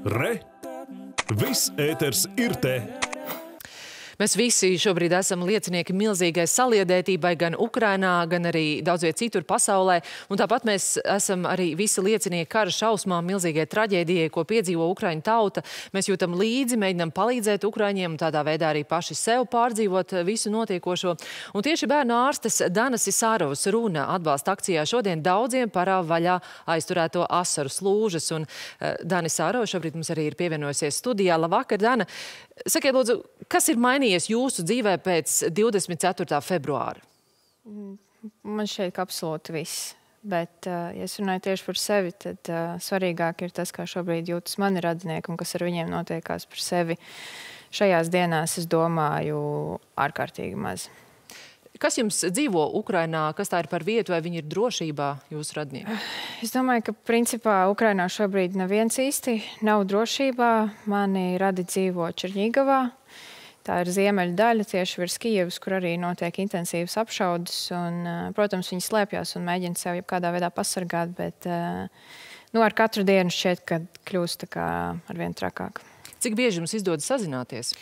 Re! Viss ēters ir te! Mēs visi šobrīd esam liecinieki milzīgai saliedētībai gan Ukrainā, gan arī daudz viet citur pasaulē. Un tāpat mēs esam arī visi liecinieki kara šausmām, milzīgai traģēdijai, ko piedzīvo Ukraiņu tauta. Mēs jūtam līdzi, mēģinam palīdzēt Ukraiņiem un tādā veidā arī paši sev pārdzīvot visu notiekošo. Un tieši bērnu ārstes Danas Isārovas runa atbalsta akcijā šodien daudziem parāva vaļā aizturēto asaru slūžas. Un Dana Isārova šobrīd mums arī ir pievienojusies studijā. Labvakar, Dana! Sakiet, lūdzu, kas ir mainījies jūsu dzīvē pēc 24. februāra? Man šķiet, ka absolūti viss. Bet, ja es runāju tieši par sevi, tad svarīgāk ir tas, kā šobrīd jūtas mani radinieki un kas ar viņiem notiekās par sevi. Šajās dienās, es domāju, ārkārtīgi maz. Kas jums dzīvo Ukrainā? Kas tā ir par vietu, vai viņi ir drošībā, jūsu radnieki? Es domāju, ka principā Ukrainā šobrīd neviens īsti nav drošībā. Mani radi dzīvo Čerņigavā. Tā ir ziemeļa daļa tieši virs Kijevas, kur arī notiek intensīvas apšaudes. Un, protams, viņi slēpjas un mēģina sev jebkādā veidā pasargāt, bet ar katru dienu šķiet, ka kļūst arvien trakāk. Cik bieži jums izdodas sazināties?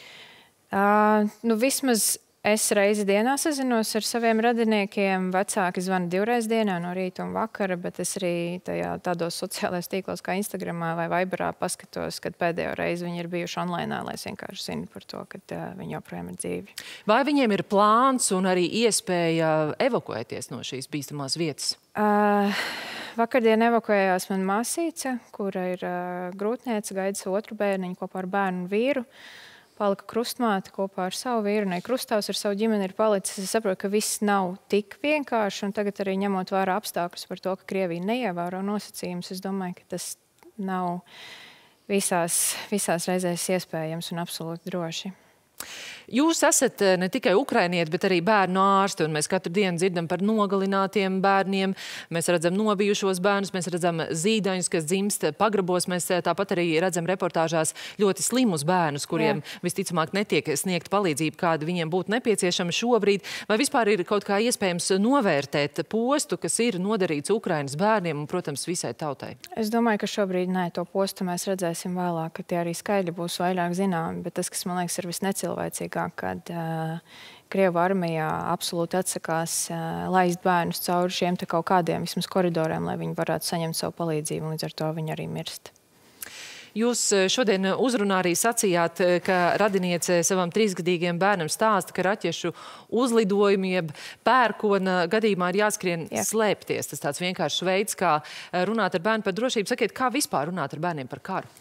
Vismaz es reizi dienā sazinos ar saviem radiniekiem. Vecāki zvana 2 reizes dienā, no rīta un vakara, bet es arī tādos sociālajos tīklos kā Instagramā vai Viberā paskatos, kad pēdējo reizi viņi ir bijuši online, lai es vienkārši zinu par to, ka viņi joprojām ir dzīvi. Vai viņiem ir plāns un arī iespēja evakuēties no šīs bīstamās vietas? Vakardien evakuējās man māsīca, kura ir grūtniece, gaida savu otru bērniņu kopā ar bērnu un vīru. Palika krustmāte kopā ar savu vīru, un krustāvs ar savu ģimeni ir palicis. Es saprotu, ka viss nav tik vienkārši, un tagad arī ņemot vērā apstākļus par to, ka Krievija neievēro nosacījumus, es domāju, ka tas nav visās reizēs iespējams un absolūti droši. Jūs esat ne tikai ukrainieti, bet arī bērnu ārsti, un mēs katru dienu dzirdam par nogalinātiem bērniem. Mēs redzam nobijušos bērnus, mēs redzam zīdaņus, kas dzimst pagrabos. Mēs tāpat arī redzam reportāžās ļoti slimus bērnus, kuriem visticamāk netiek sniegt palīdzību, kāda viņiem būtu nepieciešama šobrīd. Vai vispār ir kaut kā iespējams novērtēt postu, kas ir nodarīts Ukrainas bērniem un, protams, visai tautai? Es domāju, ka šobrīd to postu mēs redzēsim vēlāk, ka tie arī skaidri būs vairāk zināmi, bet tas, kas man liekas ir visnecilvēcīgāk, kad Krievu armijā absolūti atsakās laist bērnus cauri šiem kaut kādiem vismaz koridoriem, lai viņi varētu saņemt savu palīdzību, un līdz ar to viņi arī mirst. Jūs šodien uzrunā arī sacījāt, ka radiniece savam 3-gadīgiem bērnam stāsta, ka raķešu uzlidojumu jeb pērkona gadījumā ir jāskrien slēpties. Tas tāds vienkāršs veids, kā runāt ar bērnu par drošību. Sakiet, kā vispār runāt ar bērniem par karu?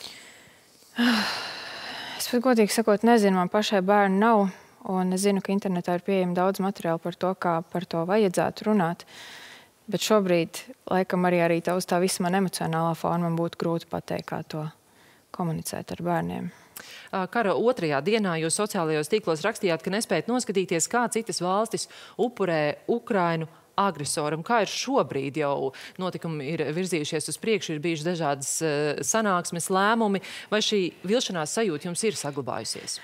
Es pat godīgi sakot nezinu, man pašai bērnu nav, un es zinu, ka internetā ir pieejami daudz materiālu par to, kā par to vajadzētu runāt. Bet šobrīd, laikam, arī uz tā visa man emocionālā fona man būtu grūti pateikt, kā to komunicēt ar bērniem. Kara 2. dienā jūs sociālajos tīklos rakstījāt, ka nespējat noskatīties, kā citas valstis upurē Ukrainu agresoram. Kā ir šobrīd? Jau notikumi ir virzījušies uz priekšu, ir bijušas dažādas sanāksmes, lēmumi. Vai šī vilšanās sajūta jums ir saglabājusies?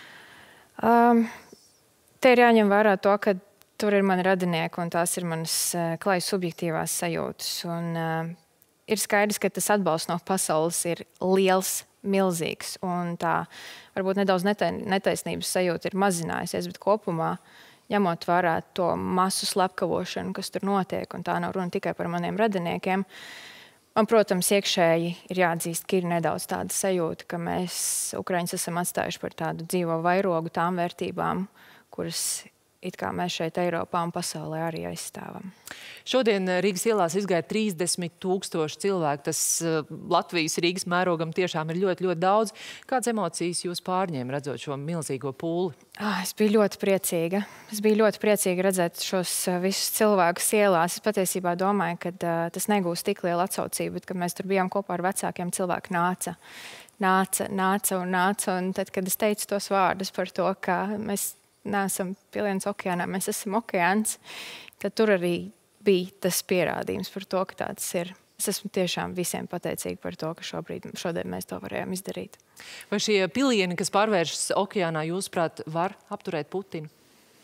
Te ir jāņem vērā to, ka tur ir mani radinieki, un tās ir manas klājas subjektīvās sajūtas. Un ir skaidrs, ka tas atbalsts no pasaules ir liels, milzīgs, un tā varbūt nedaudz netaisnības sajūta ir mazinājusies, bet kopumā ņemot vērā to masu slepkavošanu, kas tur notiek, un tā nav runa tikai par maniem radiniekiem. Man, protams, iekšēji ir jāatzīst, ka ir nedaudz tāda sajūta, ka mēs, Ukraiņus, esam atstājuši par tādu dzīvo vairogu tām vērtībām, kuras it kā mēs šeit Eiropā un pasaulē arī aizstāvam. Šodien Rīgas ielās izgāja 30,000 cilvēku. Tas Latvijas Rīgas mērogam tiešām ir ļoti, ļoti daudz. Kādas emocijas jūs pārņēma redzot šo milzīgo pūli? Es biju ļoti priecīga. Es biju ļoti priecīga redzēt šos visus cilvēkus ielās. Es patiesībā domāju, ka tas negūs tik lielu atsaucību, bet, kad mēs tur bijām kopā ar vecākiem, cilvēki nāca. Un tad, kad es teicu tos vārdus par to, ka mēs neesam piliens okeānā, mēs esam okeāns, tad tur arī bija tas pierādījums par to, ka tāds ir. Es esmu tiešām visiem pateicīga par to, ka šodien mēs to varējām izdarīt. Vai šie pilieni, kas pārvēršas okeānā, jūsuprāt, var apturēt Putinu?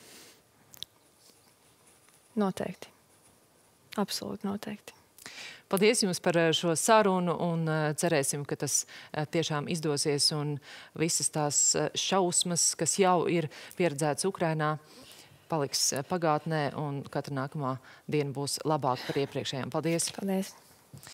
Noteikti. Absolūti noteikti. Paldies jums par šo sarunu un cerēsim, ka tas tiešām izdosies un visas tās šausmas, kas jau ir pieredzētas Ukrainā, paliks pagātnē un katra nākamā diena būs labāka par iepriekšējām. Paldies! Paldies!